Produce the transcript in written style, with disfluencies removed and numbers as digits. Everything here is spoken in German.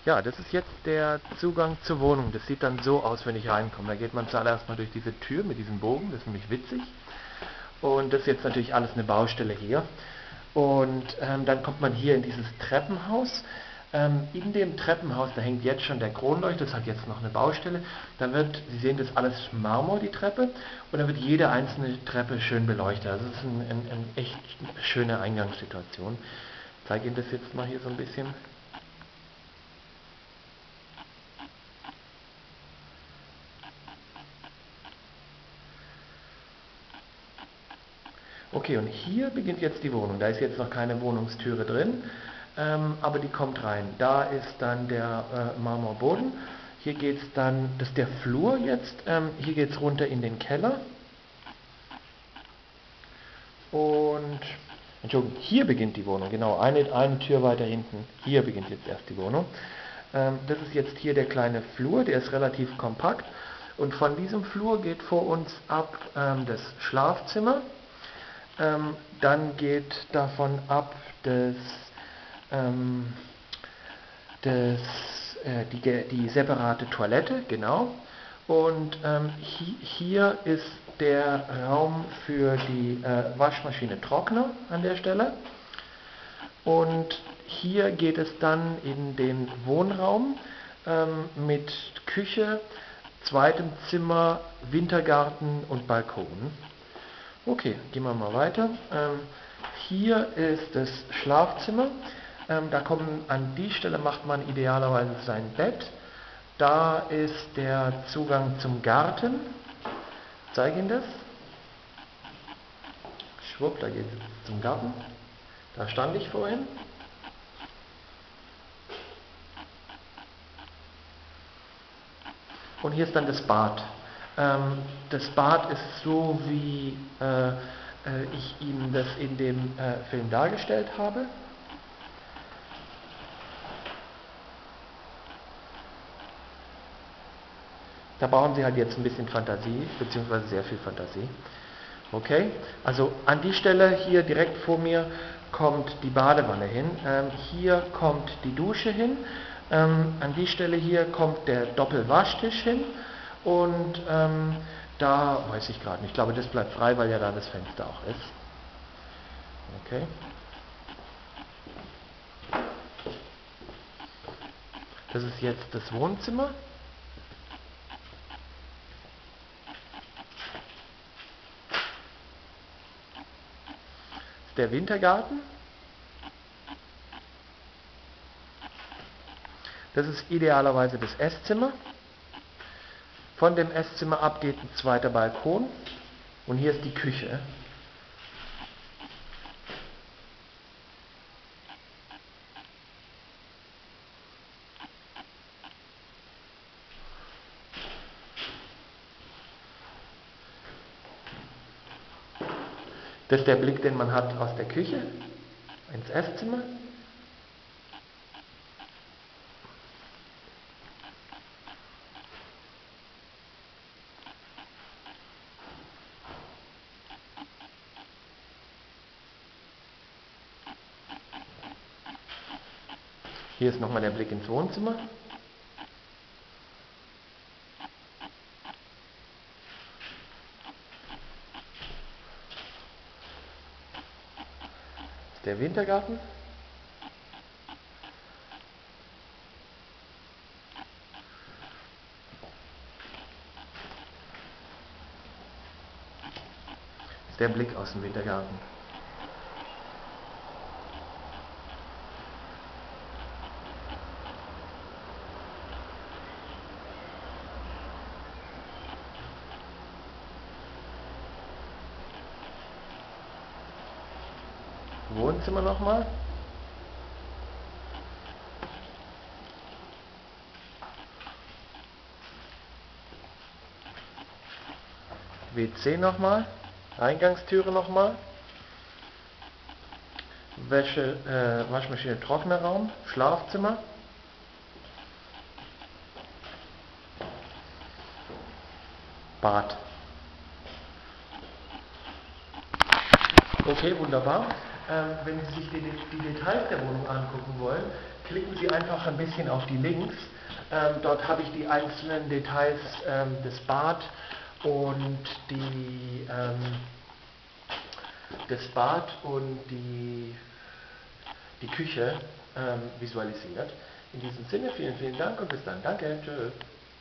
Ja, das ist jetzt der Zugang zur Wohnung. Das sieht dann so aus, wenn ich reinkomme. Da geht man zuallererst mal durch diese Tür mit diesem Bogen, das ist nämlich witzig. Und das ist jetzt natürlich alles eine Baustelle hier. Und dann kommt man hier in dieses Treppenhaus. In dem Treppenhaus, da hängt jetzt schon der Kronleuchter, das hat jetzt noch eine Baustelle. Da wird, Sie sehen, das ist alles Marmor, die Treppe. Und da wird jede einzelne Treppe schön beleuchtet. Also das ist eine echt schöne Eingangssituation. Ich zeige Ihnen das jetzt mal hier so ein bisschen. Okay, und hier beginnt jetzt die Wohnung. Da ist jetzt noch keine Wohnungstüre drin, aber die kommt rein. Da ist dann der Marmorboden. Hier geht es dann, das ist der Flur jetzt, hier geht es runter in den Keller. Und, Entschuldigung, hier beginnt die Wohnung, genau, eine Tür weiter hinten. Hier beginnt jetzt erst die Wohnung. Das ist jetzt hier der kleine Flur, der ist relativ kompakt. Und von diesem Flur geht vor uns ab das Schlafzimmer. Dann geht davon ab die separate Toilette, genau. Und hier ist der Raum für die Waschmaschine Trockner an der Stelle. Und hier geht es dann in den Wohnraum mit Küche, zweitem Zimmer, Wintergarten und Balkon. Okay, gehen wir mal weiter. Hier ist das Schlafzimmer. An die Stelle macht man idealerweise sein Bett. Da ist der Zugang zum Garten. Ich zeige Ihnen das. Schwupp, da geht es zum Garten. Da stand ich vorhin. Und hier ist dann das Bad. Das Bad ist so, wie ich Ihnen das in dem Film dargestellt habe. Da brauchen Sie halt jetzt ein bisschen Fantasie, beziehungsweise sehr viel Fantasie. Okay, also an die Stelle hier direkt vor mir kommt die Badewanne hin. Hier kommt die Dusche hin. An die Stelle hier kommt der Doppelwaschtisch hin. Und da weiß ich gerade nicht. Ich glaube, das bleibt frei, weil ja da das Fenster auch ist. Okay. Das ist jetzt das Wohnzimmer. Das ist der Wintergarten. Das ist idealerweise das Esszimmer. Von dem Esszimmer ab geht ein zweiter Balkon und hier ist die Küche. Das ist der Blick, den man hat aus der Küche ins Esszimmer. Hier ist nochmal der Blick ins Wohnzimmer. Das ist der Wintergarten. Das ist der Blick aus dem Wintergarten. Wohnzimmer nochmal. WC nochmal. Eingangstüre nochmal. Waschmaschine, Trocknerraum. Schlafzimmer. Bad. Okay, wunderbar. Wenn Sie sich die Details der Wohnung angucken wollen, klicken Sie einfach ein bisschen auf die Links. Dort habe ich die einzelnen Details des Bad und die Küche visualisiert. In diesem Sinne, vielen, vielen Dank und bis dann. Danke, tschüss.